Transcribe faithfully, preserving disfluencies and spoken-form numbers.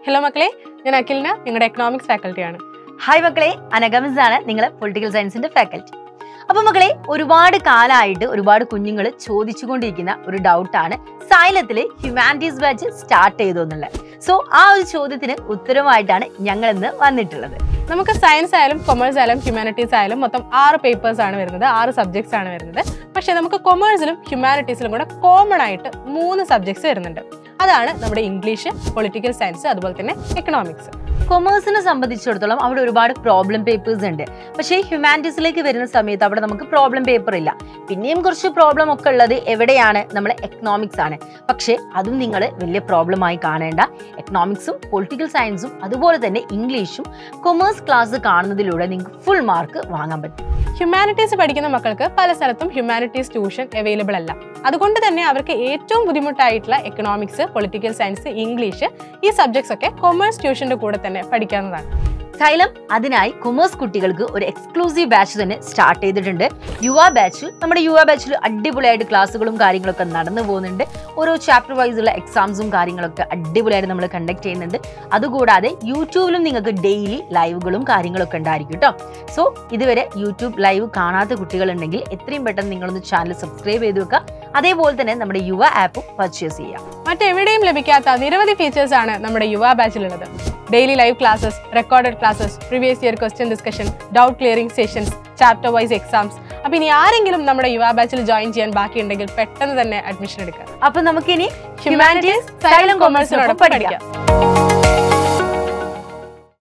Hello Makale, I am Akilna, I am Economics faculty. Hi Makale, I am Agamis, Political Science faculty. അപ്പോൾ മക്കളെ ഒരുപാട് കാലമായിട്ട് ഒരുപാട് കുഞ്ഞുങ്ങൾ ചോദിച്ചുകൊണ്ടിരിക്കുന്ന ഒരു ഡൗട്ട് ആണ് സൈലത്തിൽ ഹ്യൂമാനിറ്റീസ് ബാച്ച് സ്റ്റാർട്ട് ചെയ്തോ എന്നുള്ളത്. സോ ആ ഒരു ചോദ്യത്തിന് ഉത്തരമായിട്ടാണ് ഞങ്ങൾ ഇന്ന് വന്നിട്ടുള്ളത്. നമുക്ക് സയൻസ് ആയാലും കൊമേഴ്സ് ആയാലും ഹ്യൂമാനിറ്റീസ് ആയാലും മൊത്തം ആറ് പേപ്പേഴ്സ് ആണ് വരുന്നത്, ആറ് സബ്ജക്ട്സ് ആണ് വരുന്നത്. പക്ഷേ നമുക്ക് കൊമേഴ്സിലും ഹ്യൂമാനിറ്റീസിലും കൂടെ കോമൺ ആയിട്ട് മൂന്ന് സബ്ജക്ട്സ് വരുന്നുണ്ട്. അതാണ് നമ്മുടെ ഇംഗ്ലീഷ്, പൊളിറ്റിക്കൽ സയൻസ്, അതുപോലെ തന്നെ എക്കണോമിക്സ്. കൊമേഴ്സിനെ സംബന്ധിച്ചിടത്തോളം അവിടെ ഒരുപാട് പ്രോബ്ലം പേപ്പേഴ്സ് ഉണ്ട്. പക്ഷേ ഹ്യൂമാനിറ്റീസിലേക്ക് വരുന്ന സമയത്ത് അവിടെ നമുക്ക് പ്രോബ്ലം പേപ്പർ ഇല്ല. പിന്നെയും കുറച്ച് പ്രോബ്ലം ഒക്കെ ഉള്ളത് എവിടെയാണ്? നമ്മുടെ എക്കണോമിക്സ് ആണ്. പക്ഷേ അതും നിങ്ങൾ വലിയ പ്രോബ്ലമായി കാണേണ്ട. എക്കണോമിക്സും പൊളിറ്റിക്കൽ സയൻസും അതുപോലെ തന്നെ ഇംഗ്ലീഷും കൊമേഴ്സ് ക്ലാസ് കാണുന്നതിലൂടെ നിങ്ങൾക്ക് ഫുൾ മാർക്ക് വാങ്ങാൻ പറ്റും. ഹ്യൂമാനിറ്റീസ് പഠിക്കുന്ന മക്കൾക്ക് പല സ്ഥലത്തും ഹ്യൂമാനിറ്റീസ് ട്യൂഷൻ അവൈലബിൾ അല്ല. അതുകൊണ്ട് തന്നെ അവർക്ക് ഏറ്റവും ബുദ്ധിമുട്ടായിട്ടുള്ള എക്കണോമിക്സ്, പൊളിറ്റിക്കൽ സയൻസ്, ഇംഗ്ലീഷ് ഈ സബ്ജക്ട്സ് ഒക്കെ കൊമേഴ്സ് ട്യൂഷന്റെ കൂടെ തന്നെ പഠിക്കാവുന്നതാണ്. Xylem അതിനായി കൊമേഴ്സ് കുട്ടികൾക്ക് ഒരു എക്സ്ക്ലൂസീവ് ബാച്ച് തന്നെ സ്റ്റാർട്ട് ചെയ്തിട്ടുണ്ട്. യുവ ബാച്ച്. നമ്മുടെ യുവ ബാച്ചിൽ അടിപൊളിയായിട്ട് ക്ലാസ്സുകളും കാര്യങ്ങളൊക്കെ നടന്നു പോകുന്നുണ്ട്. ഓരോ ചാപ്റ്റർ വൈസ് ഉള്ള എക്സാംസും കാര്യങ്ങളൊക്കെ അടിപൊളിയായിട്ട് നമ്മൾ കണ്ടക്ട് ചെയ്യുന്നുണ്ട്. അതുകൂടാതെ യൂട്യൂബിലും നിങ്ങൾക്ക് ഡെയിലി ലൈവുകളും കാര്യങ്ങളൊക്കെ ഉണ്ടായിരിക്കും കേട്ടോ. സോ ഇതുവരെ യൂട്യൂബ് ലൈവ് കാണാത്ത കുട്ടികളുണ്ടെങ്കിൽ എത്രയും പെട്ടെന്ന് നിങ്ങളൊന്ന് ചാനൽ സബ്സ്ക്രൈബ് ചെയ്ത് വെക്കുക. അതേപോലെ തന്നെ നമ്മുടെ യുവ ആപ്പും പർച്ചേസ് ചെയ്യാം. മറ്റെവിടെയും ലഭിക്കാത്ത നിരവധി ഫീച്ചേഴ്സ് ആണ് നമ്മുടെ യുവ ബാച്ചിലുള്ളത്. Daily live classes, recorded classes, previous year question discussion, doubt clearing sessions, chapter wise exams. അപ്പോൾ ഇനി ആരെങ്കിലും നമ്മുടെ യുവ ബാച്ചിൽ ജോയിൻ ചെയ്യാൻ ബാക്കിയുണ്ടെങ്കിൽ പെട്ടെന്ന് തന്നെ അഡ്മിഷൻ എടുക്കാം. അപ്പോൾ നമുക്കിനി ഹ്യൂമാനിറ്റീസ്, സൈലം, കൊമേഴ്സിനോടൊപ്പം പഠിക്കാം.